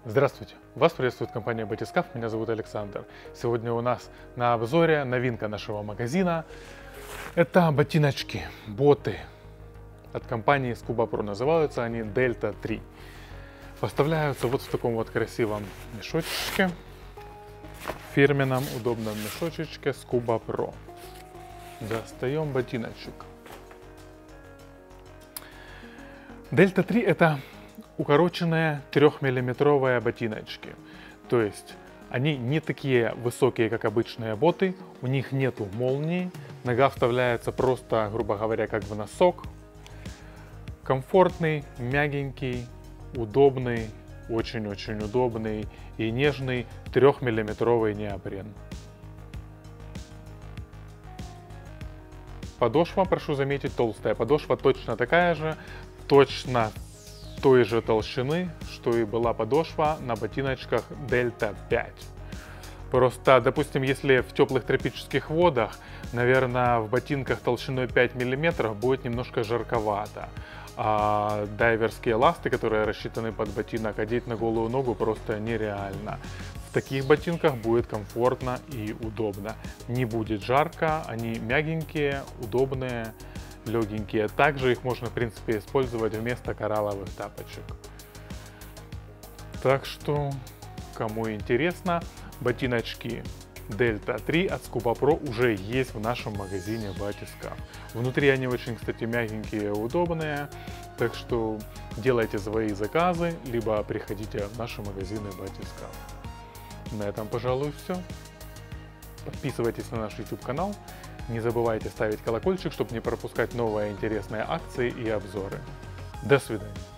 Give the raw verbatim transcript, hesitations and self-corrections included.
Здравствуйте! Вас приветствует компания Батискаф, меня зовут Александр. Сегодня у нас на обзоре новинка нашего магазина. Это ботиночки, боты от компании Scuba Pro. Называются они Delta три. Поставляются вот в таком вот красивом мешочке. Фирменном удобном мешочечке Scuba Pro. Достаем ботиночек. Delta три это укороченные трехмиллиметровые ботиночки. То есть они не такие высокие, как обычные боты, у них нету молнии, нога вставляется просто, грубо говоря, как в носок. Комфортный, мягенький, удобный, очень-очень удобный и нежный трехмиллиметровый неопрен. Подошва, прошу заметить, толстая. Подошва точно такая же, точно той же толщины, что и была подошва на ботиночках Delta пять. Просто, допустим, если в теплых тропических водах, наверное, в ботинках толщиной пять миллиметров будет немножко жарковато. А дайверские ласты, которые рассчитаны под ботинок, одеть на голую ногу просто нереально. В таких ботинках будет комфортно и удобно. Не будет жарко, они мягенькие, удобные, легенькие. Также их можно, в принципе, использовать вместо коралловых тапочек. Так что, кому интересно, ботиночки Delta три от Scuba Pro уже есть в нашем магазине Батискаф. Внутри они очень, кстати, мягенькие и удобные. Так что делайте свои заказы, либо приходите в наши магазины Батискаф. На этом, пожалуй, все. Подписывайтесь на наш YouTube канал. Не забывайте ставить колокольчик, чтобы не пропускать новые интересные акции и обзоры. До свидания.